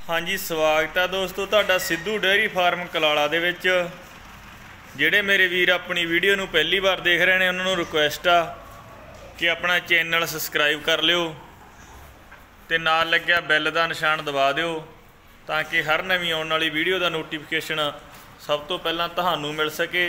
हाँ जी, स्वागत है दोस्तों तुहाडा सिद्धू डेयरी फार्म कलाला दे विच। जिहड़े मेरे वीर अपनी वीडियो नूं पहली बार देख रहे हैं उन्होंने रिक्वेस्ट आ कि अपना चैनल सबसक्राइब कर लिओ ते नाल लग्या बैल का निशान दबा दिओ ताकि हर नवीं आने वाली वीडियो का नोटिफिकेशन सब तो पहला तुहानूं मिल सके।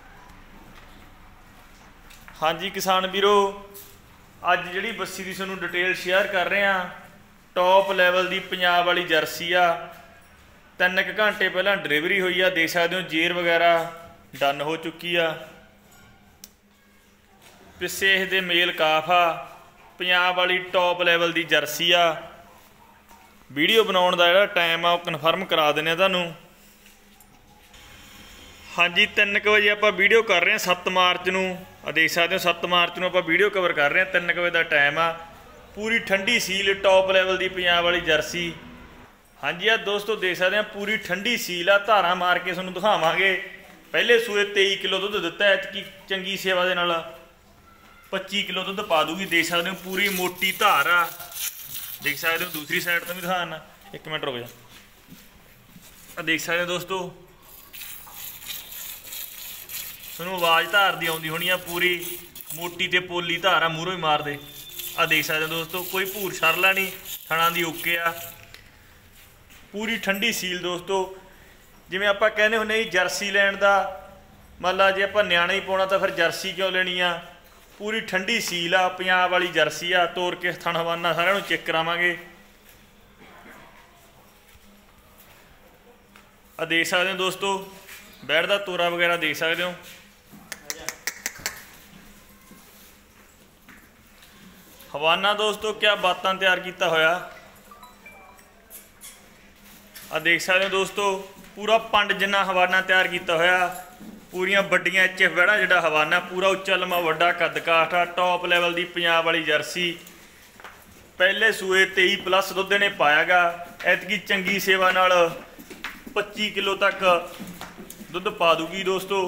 हाँ जी किसान वीरो, अज जिहड़ी बस्सी की तुहानूं डिटेल शेयर कर रहे हैं, टॉप लैवल की पंजाब वाली जर्सी आ। 3 घंटे पहला डिलीवरी हुई आ, देख सकते हो जेर वगैरह डन हो चुकी आ। पिछे इसके मेल काफ आ, पंजाब वाली टॉप लैवल की जर्सी आ। वीडियो बनाने का जिहड़ा टाइम आ कन्फर्म करा देने तुहानूं। हाँ जी 3 बजे आप वीडियो कर रहे हैं 7 मार्च नूं, देख सकते हो 7 मार्च नूं आप वीडियो कवर कर रहे हैं। 3 बजे का टाइम आ, पूरी ठंडी सील टॉप लैवल की पंजाब वाली जर्सी। हाँ जी दोस्तों देख सकते हैं पूरी ठंडी सील आ, धारा मार के तुहानूं दिखावांगे। पहले सूए 23 किलो दुध दिता है, इतकी चंगी सेवा दे नाल 25 किलो दुध पा दूगी। देख सकते हो पूरी मोटी धार आ, देख सकते हो। दूसरी साइड तो भी दिखाना, 1 मिनट रुक जा। देख सकते हो दोस्तों, तुहानूं आवाज़ धार दी आउंदी होनी आ, पूरी मोटी ते पोली धार आ, मूहरों ही मार दे। आ देख सकते हो दोस्तों, कोई भूर छरला नहीं, थणा दी ओके आ, पूरी ठंडी सील। दोस्तों जिवें आपां कहने हुंदे जी जर्सी लैण दा मतलब जे आपां न्याणे ही पाउणा तां फिर जर्सी क्यों लेनी आ। पूरी ठंडी सील आ, पंजाब वाली जर्सी आ। तोड़ के थण हवाना सारिਆਂ ਨੂੰ चेक करावांगे। आ देख सकते हो दोस्तों, बैठ दा तोरा वगैरह देख सकते हो। हवाना दोस्तों क्या बातां तैयार किया होया। आ देख सकते हो दोस्तों, पूरा पंड जिन्ना हवाना तैयार किया होया। पूरियां बड्डियां HF बैड़ा जिहड़ा हवाना, पूरा उच्चा लम्मा वड्डा कद काठ आ, टॉप लैवल की पंजाब वाली जर्सी। पहले सूए 23+ दुध ने पायागा। ऐतकी चंगी सेवा नाल 25 किलो तक दुध पा दूगी दोस्तों।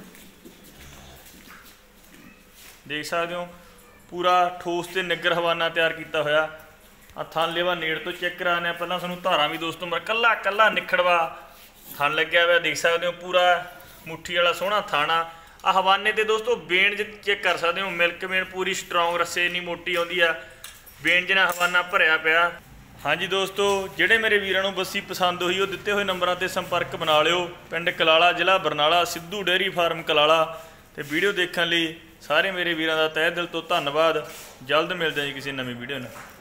देख सकते हो पूरा ठोस ते निगर हवाना तैयार किया होया। थन लेवा नेड़ तो चेक कराने पहला तुहानूं धारा भी दोस्तों मैं कल्ला कल्ला निखड़वा थन लग्या हुआ। देख सकते हो पूरा मुट्ठी वाला सोहना थाना। आ हवाने ते दोस्तों बेण चेक कर सकते हो, मिल्क बेण पूरी स्ट्रोंग रस्से इन्नी मोटी आउंदी आ, बेण जिन्ना हवाना भरिया पिया। हाँ जी दोस्तों, जिहड़े मेरे वीरां नूं बस्सी पसंद होई वो दिते हुए नंबरां ते संपर्क बना लिओ। पिंड कलाला, जिला बरनाला, सिद्धू डेयरी फार्म कलाला। ते वीडियो देखने लई सारे मेरे वीरां दा तहे दिल तो धन्नवाद। जल्द मिलदे जी किसी नवीं वीडियो नाल।